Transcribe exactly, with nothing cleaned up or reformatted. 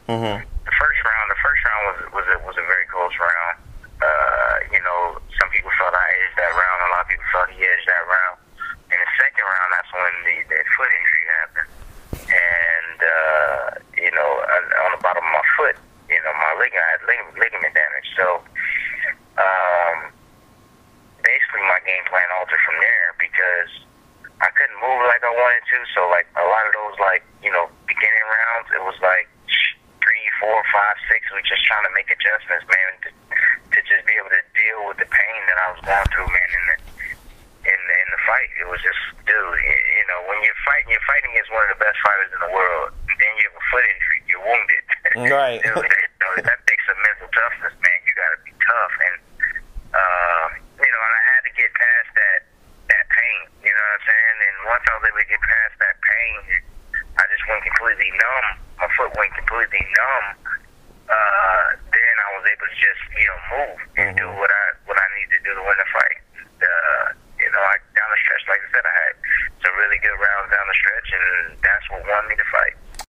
Mm-hmm. The first round, the first round was was a, was a very close round. Uh, you know, some people felt I edged that round. A lot of people felt he edged that round. In the second round, that's when the, the foot injury happened. And, uh, you know, on, on the bottom of my foot, you know, my ligament, I had ligament, ligament damage. So, um, basically my game plan altered from there because I couldn't move like I wanted to. So, like, a lot of those, like, you know, beginning rounds, it was like three, four, five, six. We just trying to make adjustments, man, to, to just be able to deal with the pain that I was going through, man, in the, in the, in the fight. It was just, dude, you know, when you're fighting, you're fighting against one of the best fighters in the world. Then you have a foot injury, you're wounded. Right. Dude, that, you know, that takes some mental toughness, man. You got to be tough. And, uh, you know, and I had to get past that, that pain, you know what I'm saying? And once I was able to get past that pain, I just went completely numb. My foot went completely numb. Uh, then I was able to just, you know, move and do what I